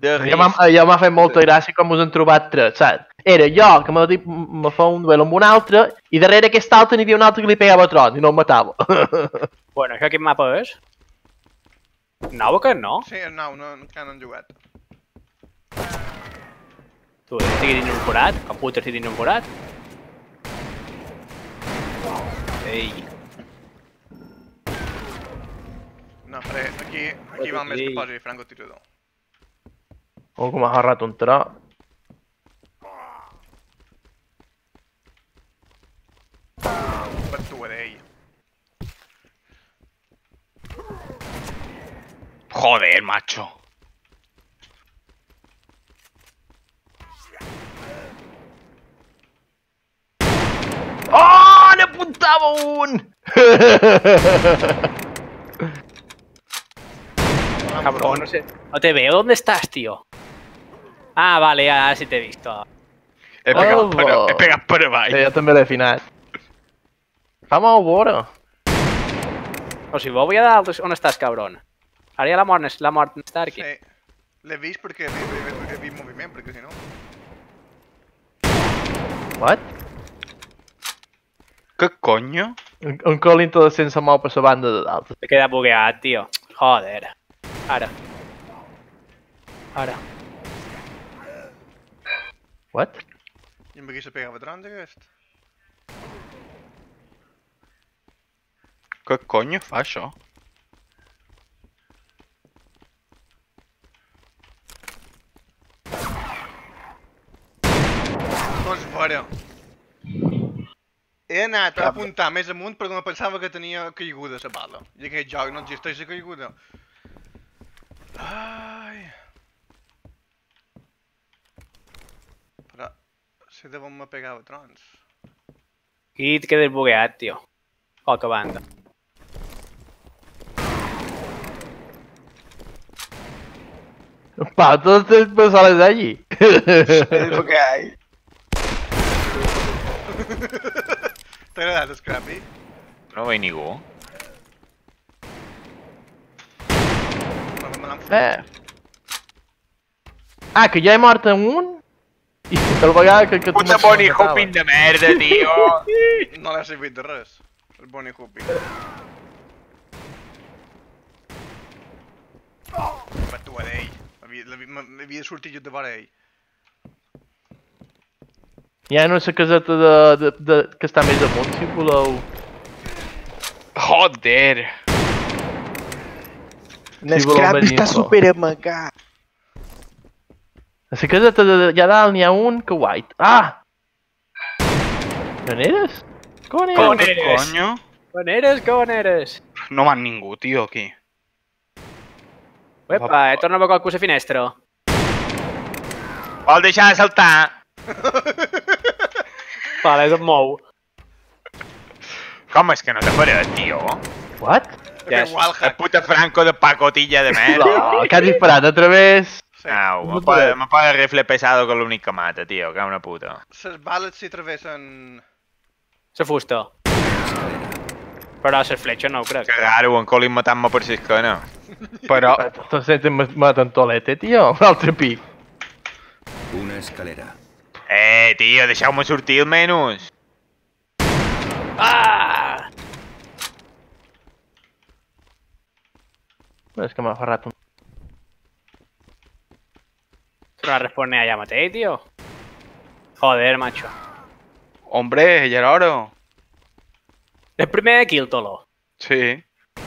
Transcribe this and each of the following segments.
Ja m'ha fet molta gràcia com us han trobat tres, saps? Era jo, que me fa un duel amb un altre, i darrere aquest altre n'hi havia un altre que li pegava tron i no el matava. Bueno, això quin mapa és? Nou aquest no? Sí, és nou, encara no han jugat. Tu, estigui dins un forat? Com puta estigui dins un forat? Ei. No, faré, aquí val més que posi francotirador. Algú m'ha agarrat un tro. Per tu, d'ell. Joder, macho. Oh, n'apuntava un! Cabrón, no sé. No te veo, ¿dónde estás, tío? Ah, vale, ya sí te he visto. He pegat per avall. Sí, jo també l'he afinat. Fa molt vora. O si vos voy a dar... On estàs, cabrón? Ara ja la mort està aquí. Sí. L'he vist perquè he vist moviment, perquè si no... What? Què conyo? Un Colin tot sense mou per la banda de dalt. He quedat bugueat, tio. Joder. Ara. Ara. What? I amb aquí se pegava trons, aquest? Què conyo fa això? Doncs fora. He anat a apuntar més amunt perquè me pensava que tenia caiguda la bala. I aquest joc no existeix la caiguda. Ai... Però... sé de on me pegava trons. Aquí et quedes bugueat, tio. Qualque banda. Pa, todos te sales de allí. És el que hay. T'ha agradat, Scrappy? No veig ningú. Ah, que ja he mort en un? I tal vegada que tu Puta Bonnie Hooping de merda, tio. No l'ha servit de res. El Bonnie Hooping. Per tu, d'ell. Havia de sortir jo de vora ell. Ja no és la caseta que està més amunt, si voleu. Joder. L'Scrappy està super amagat. A la caseta d'allà dalt n'hi ha un que white. Ah! On eres? Com eres? Com eres? Conyo? Com eres? Com eres? No m'han ningú, tio, aquí. Uepa, he tornat a qualcú a la finestra. Vol deixar de saltar? Vale, et mou. Com és que no te faré, tio? What? Yes. El puta Franco de pacotilla de merda. No, que has disparat a través. Au, me posa el rifle pesado que l'únic que mata, tio, que una puta. Les bales s'hi travessen... La fusta. Però les fletxes no ho crec. Que raro, en Colin matant-me per l'esquena. Però... Entonces matan tolete, tio. Un altre pic. Una escalera. Tio, deixeu-me sortir almenys. Ah! És que m'ha aferrat un... Però la responde allà mateix, tio. Joder, macho. Hombre, ja era hora. El primer de kill, Tolo. Sí.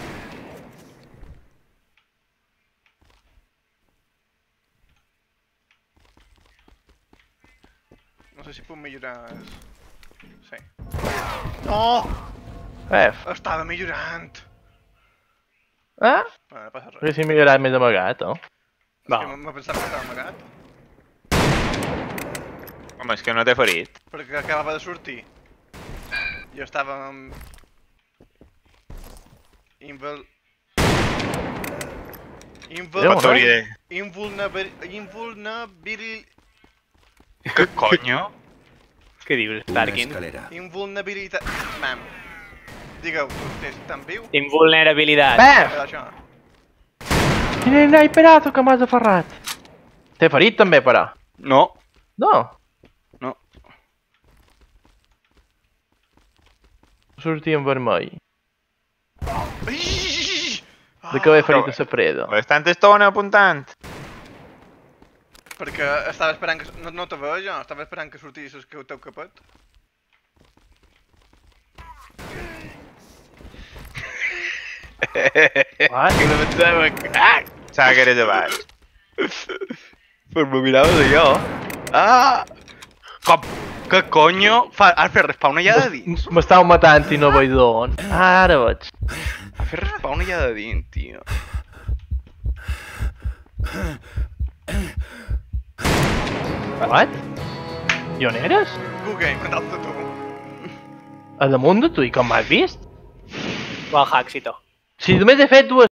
No sé si puc millorar... Sí. No! Estava millorant! Ah? No passa res. Perquè si millorat més amagat, no? Va. M'ha pensat que estava amagat. Home, és que no t'he ferit. Perquè acabava de sortir. Jo estava amb... Què conyo? Què dius, Starkin? Invulnerabilitat... Mam. Digueu, estan viu? Invulnerabilitat. Bam! Això. Quin hai perato que m'has aferrat? T'he ferit també, però. No. No. No. Sortia en vermell. Ai! De què he ferit a la preda? Bastanta estona apuntant. Perquè estava esperant que... No te veig jo, estava esperant que sortissis el teu capet. What? Que no pensava que... Ah! Sabe que eres de baix. Pues me miraves allò. Ah! Com? Que conyo? Has fet respawn allà de dins? M'estàu matant i no veig d'on. Ara veig. Has fet respawn allà de dins, tio. What? I on eres? Good game, en dalt de tu. A damunt de tu, i com m'has vist? Bon hackcito. Si només he fet dues